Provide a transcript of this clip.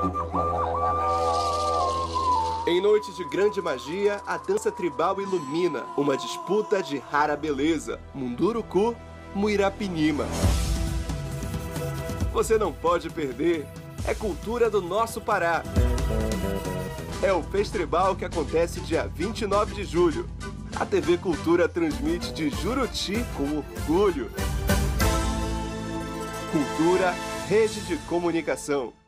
Em noites de grande magia, a dança tribal ilumina uma disputa de rara beleza, Munduruku, Muirapinima. Você não pode perder, é cultura do nosso Pará. É o Festribal que acontece dia 29 de julho. A TV Cultura transmite de Juruti com orgulho. Cultura, rede de comunicação.